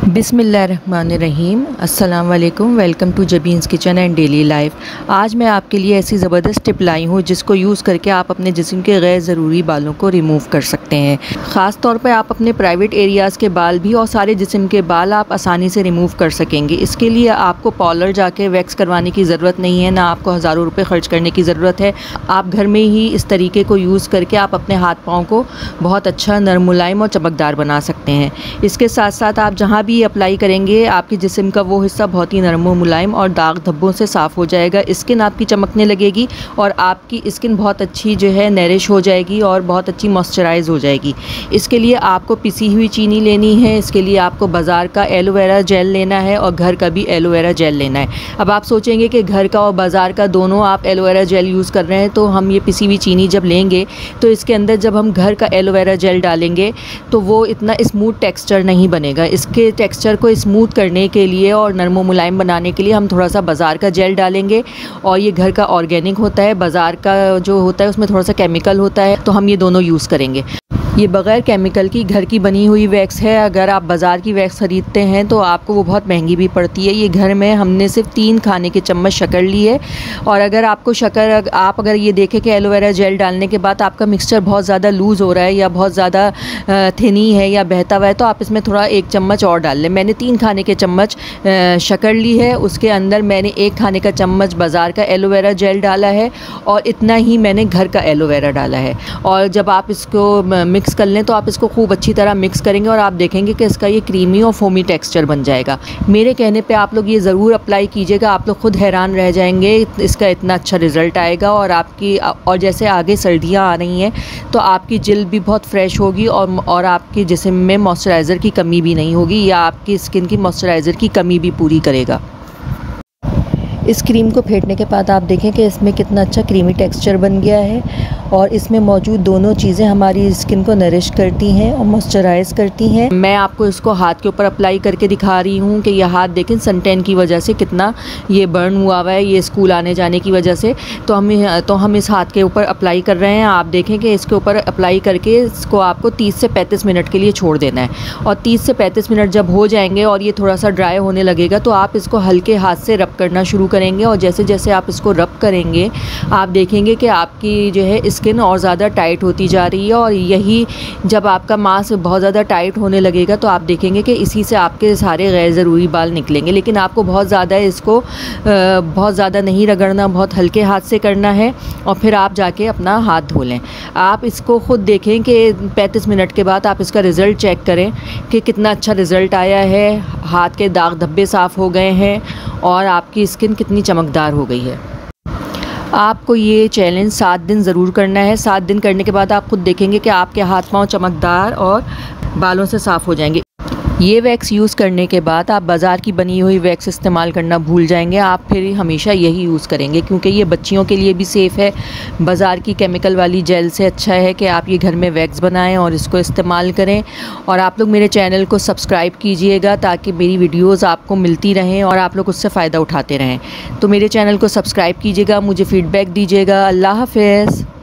बिस्मिल्लाहिर्रहमानिर्रहीम। अस्सलाम वालेकुम। Welcome to Jabeen's kitchen and daily life. आज मैं आपके लिए ऐसी ज़बरदस्त टिप लाई हूँ जिसको यूज़ करके आप अपने जिस्म के गैर ज़रूरी बालों को रिमूव कर सकते हैं। ख़ास तौर पर आप अपने प्राइवेट एरियाज़ के बाल भी और सारे जिस्म के बाल आप आसानी से रिमूव कर सकेंगे। इसके लिए आपको पार्लर जाके वैक्स करवाने की ज़रूरत नहीं है, ना आपको हज़ारों रुपये ख़र्च करने की ज़रूरत है। आप घर में ही इस तरीके को यूज़ करके आप अपने हाथ पाँव को बहुत अच्छा नरम, मुलायम और चमकदार बना सकते हैं। इसके साथ साथ आप जहाँ भी अप्लाई करेंगे आपके जिस्म का वो हिस्सा बहुत ही नरम और मुलायम और दाग धब्बों से साफ़ हो जाएगा। स्किन आपकी चमकने लगेगी और आपकी स्किन बहुत अच्छी जो है नरिश हो जाएगी और बहुत अच्छी मॉइस्चराइज हो जाएगी। इसके लिए आपको पिसी हुई चीनी लेनी है। इसके लिए आपको बाज़ार का एलोवेरा जेल लेना है और घर का भी एलोवेरा जेल लेना है। अब आप सोचेंगे कि घर का और बाज़ार का दोनों आप एलोवेरा जेल यूज़ कर रहे हैं, तो हम ये पिसी हुई चीनी जब लेंगे तो इसके अंदर जब हम घर का एलोवेरा जेल डालेंगे तो वो इतना स्मूथ टेक्सचर नहीं बनेगा। इसके टेक्सचर को स्मूथ करने के लिए और नरम मुलायम बनाने के लिए हम थोड़ा सा बाज़ार का जेल डालेंगे। और ये घर का ऑर्गेनिक होता है, बाज़ार का जो होता है उसमें थोड़ा सा केमिकल होता है, तो हम ये दोनों यूज़ करेंगे। ये बग़ैर केमिकल की घर की बनी हुई वैक्स है। अगर आप बाज़ार की वैक्स ख़रीदते हैं तो आपको वो बहुत महंगी भी पड़ती है। ये घर में हमने सिर्फ 3 खाने के चम्मच शक्कर ली है। और अगर आपको शक्कर आप अगर ये देखें कि एलोवेरा जेल डालने के बाद आपका मिक्सचर बहुत ज़्यादा लूज़ हो रहा है या बहुत ज़्यादा थिनी है या बहता हुआ है, तो आप इसमें थोड़ा 1 चम्मच और डाल लें। मैंने 3 खाने के चम्मच शक्कर ली है, उसके अंदर मैंने 1 खाने का चम्मच बाज़ार का एलोवेरा जेल डाला है और इतना ही मैंने घर का एलोवेरा डाला है। और जब आप इसको मिक्स कर लें तो आप इसको खूब अच्छी तरह मिक्स करेंगे और आप देखेंगे कि इसका ये क्रीमी और फोमी टेक्सचर बन जाएगा। मेरे कहने पे आप लोग ये ज़रूर अप्लाई कीजिएगा, आप लोग खुद हैरान रह जाएंगे, इसका इतना अच्छा रिज़ल्ट आएगा। और जैसे आगे सर्दियाँ आ रही हैं तो आपकी जिल्द भी बहुत फ्रेश होगी और आपके जिस्म में मॉइस्चराइज़र की कमी भी नहीं होगी, या आपकी स्किन की मॉइस्चराइज़र की कमी भी पूरी करेगा। इस क्रीम को फेंटने के बाद आप देखें कि इसमें कितना अच्छा क्रीमी टेक्सचर बन गया है और इसमें मौजूद दोनों चीज़ें हमारी स्किन को नरिश करती हैं और मॉइस्चराइज़ करती हैं। मैं आपको इसको हाथ के ऊपर अप्लाई करके दिखा रही हूँ कि यह हाथ देखें सन टैन की वजह से कितना ये बर्न हुआ है, ये स्कूल आने जाने की वजह से। तो हम इस हाथ के ऊपर अप्लाई कर रहे हैं। आप देखें कि इसके ऊपर अप्लाई करके इसको आपको 30 से 35 मिनट के लिए छोड़ देना है। और 30 से 35 मिनट जब हो जाएंगे और ये थोड़ा सा ड्राई होने लगेगा तो आप इसको हल्के हाथ से रब करना शुरू करेंगे। और जैसे जैसे आप इसको रब करेंगे आप देखेंगे कि आपकी जो है स्किन और ज़्यादा टाइट होती जा रही है। और यही जब आपका मांस बहुत ज़्यादा टाइट होने लगेगा तो आप देखेंगे कि इसी से आपके सारे गैर ज़रूरी बाल निकलेंगे। लेकिन आपको बहुत ज़्यादा इसको बहुत ज़्यादा नहीं रगड़ना, बहुत हल्के हाथ से करना है और फिर आप जाके अपना हाथ धो लें। आप इसको ख़ुद देखें कि 35 मिनट के बाद आप इसका रिज़ल्ट चेक करें कि कितना अच्छा रिज़ल्ट आया है। हाथ के दाग धब्बे साफ़ हो गए हैं और आपकी स्किन कितनी चमकदार हो गई है। आपको ये चैलेंज 7 दिन ज़रूर करना है। 7 दिन करने के बाद आप खुद देखेंगे कि आपके हाथ पांव चमकदार और बालों से साफ़ हो जाएंगे। ये वैक्स यूज़ करने के बाद आप बाज़ार की बनी हुई वैक्स इस्तेमाल करना भूल जाएंगे। आप फिर हमेशा यही यूज़ करेंगे क्योंकि ये बच्चियों के लिए भी सेफ़ है। बाज़ार की केमिकल वाली जेल से अच्छा है कि आप ये घर में वैक्स बनाएं और इसको इस्तेमाल करें। और आप लोग मेरे चैनल को सब्सक्राइब कीजिएगा ताकि मेरी वीडियोज़ आपको मिलती रहें और आप लोग उससे फ़ायदा उठाते रहें। तो मेरे चैनल को सब्सक्राइब कीजिएगा, मुझे फ़ीडबैक दीजिएगा। अल्लाह हाफ़िज़।